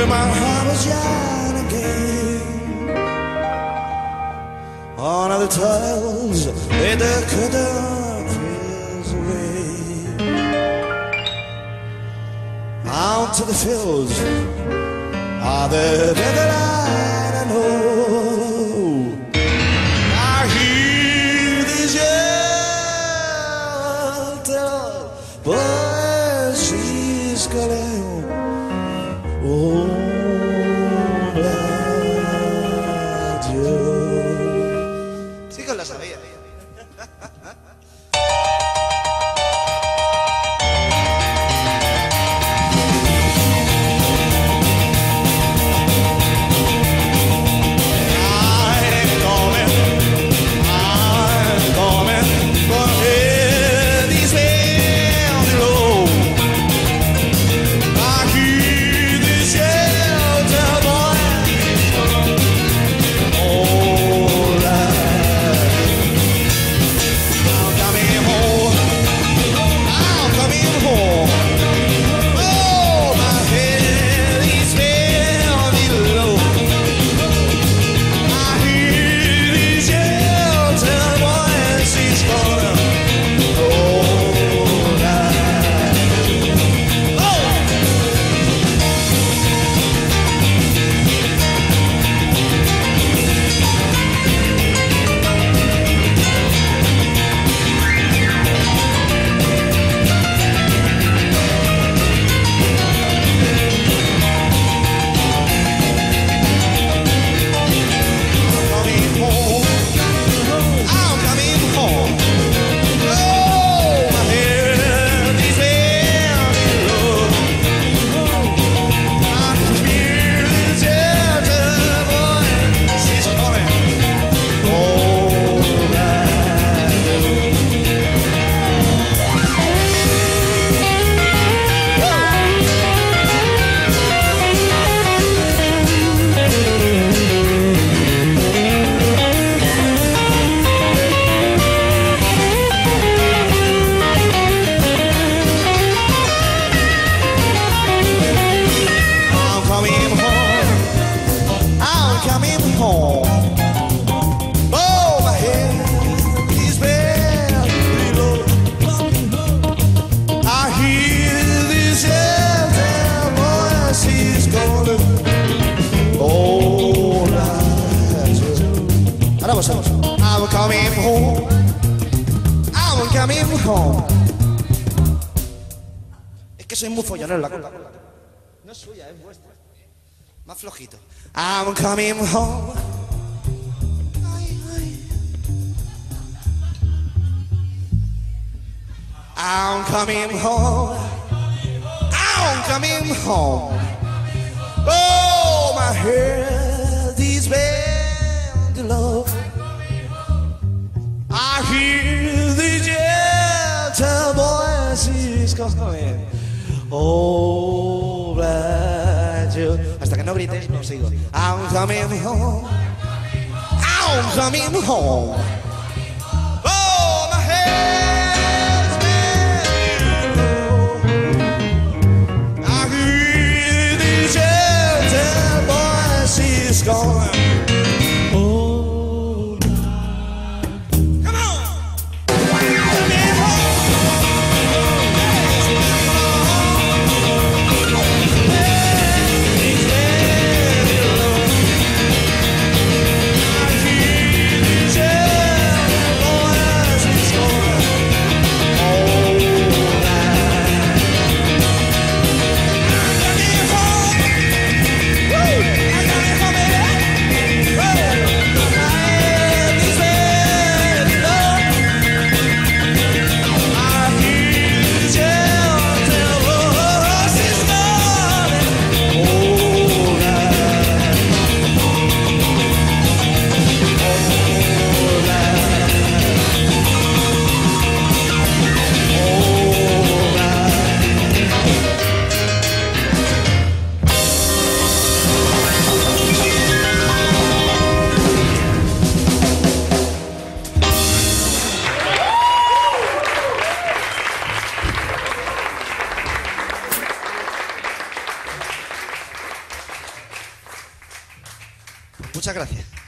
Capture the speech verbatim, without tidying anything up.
where my heart was young again. On the tiles, and the curtain feels away. Out to the fields, are the better light I know. I hear these yells, but she's calling. Oh, Dios. Sí que la sabía. I'm coming home. I'm coming home. Es que soy muy follonero la cola. No es suya, es vuestra. Más flojito. I'm coming home. I'm coming home. I'm coming home. Oh, my head is bent low. I hear the gentle voices coming. Oh, that you. Hasta que no grites, no sigo. I'm coming home. I'm coming home. Oh, my head's bent low. I hear the gentle voices coming. Yeah. Muchas gracias.